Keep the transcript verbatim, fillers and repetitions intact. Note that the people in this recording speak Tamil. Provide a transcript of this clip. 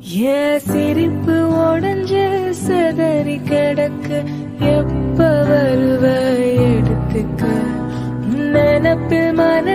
என் சிரிப்பு உடஞ்சு செதறி கிடக்கு, எப்ப வருவ எடுத்துக்க நினப்பில் மன